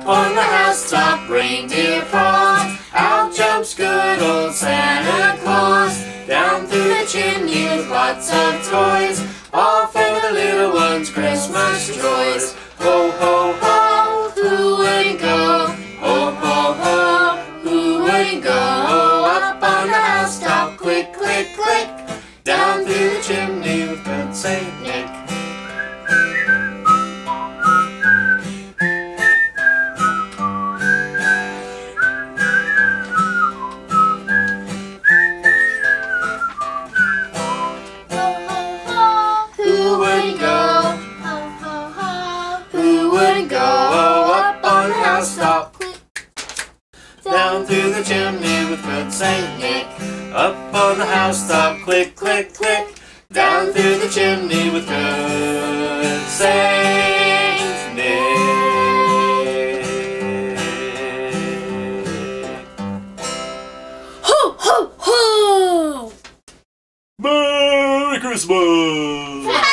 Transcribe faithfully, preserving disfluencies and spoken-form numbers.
on the housetop, reindeer paws. Out jumps good old Santa Claus. Down through the chimney with lots of toys, all for the little ones' Christmas joys. Ho, ho, ho, who wouldn't go? Ho, ho, ho, who wouldn't go? Up on the housetop, click, click, click. Down through the chimney with good Saint Nick. Down through the chimney with good Saint Nick. Up on the housetop, click, click, click. Down through the chimney with good Saint Nick. Ho, ho, ho! Merry Christmas!